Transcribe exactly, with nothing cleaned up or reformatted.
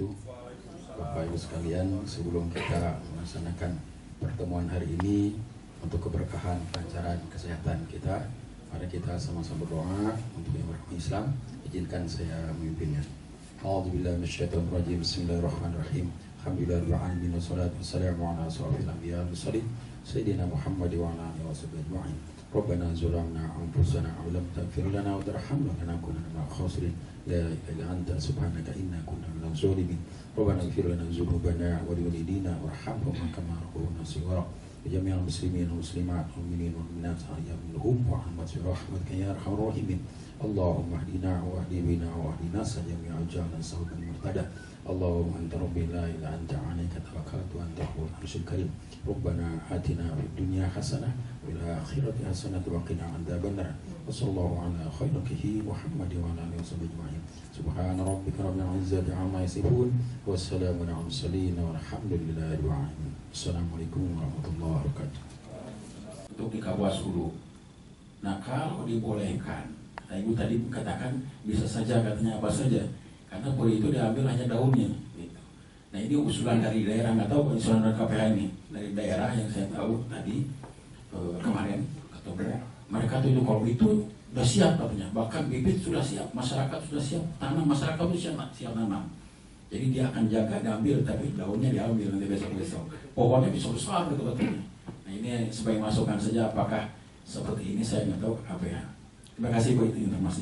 wabarakatuh. Bapak Ibu sekalian, sebelum kita melaksanakan pertemuan hari ini untuk keberkahan kelancaran kesehatan kita, mari kita sama-sama berdoa untuk yang beragama Islam. Izinkan saya memimpinnya. A'udzubillahi minasyaitonir rajim. Bismillahirrahmanirrahim. Alhamdulillahirabbil alamin wassalatu wassalamu ala asyrofil anbiya'i wal mursalin sayyidina Muhammad wa ala alihi washabihi ajma'in. Rabbana zalamna anfusana wa lam taghfir lana wa tarhamna lanakunanna minal khasirin. La ilaha illa anta subhanaka inna kunna minaz zalimin. Rabbana ighfir lana dzunubana wa liwalidina warhamhum kama rabbawna shighara. Jami'al muslimin wal muslimat wal mu'minin wal mu'minat ayyamhum wa ahmad rahmatika ya arhamar rahimin. Allahumma hdina wa hdi bina wa hdina jami'al jalan sawban murtada. Allahumma anta rabbi la ilaha anta alayka tawakkaltu anta rabbul arsyil karim. Rabbana atina fid dunya hasanah wa fil akhirati hasanah wa qina adzabannar. Wa sallallahu ala khairihi Muhammad wa ala alihi washabihi ajma'in. Subhana rabbika rabbil izzati amma yasifun wa salamun alal mursalin walhamdulillahi rabbil alamin. Assalamualaikum warahmatullahi wabarakatuh. Untuk di Kapuas Hulu. Nah, kalau dibolehkan, Ibu tadi katakan bisa saja, katanya apa saja, karena kue itu diambil hanya daunnya gitu. Nah, ini usulan dari daerah, nggak tahu usulan dari K P H ini dari daerah yang saya tahu tadi eh, kemarin ketemu mereka tuh itu kalau itu sudah siap katanya, bahkan bibit sudah siap, masyarakat sudah siap tanam, masyarakat itu siap siap tanam. Jadi dia akan jaga diambil, tapi daunnya diambil nanti besok-besok. Pohonnya bisa besar gitu katanya. Nah, ini sebagai masukan saja, apakah seperti ini saya nggak tahu K P H. Terima kasih Bu, itu informasi.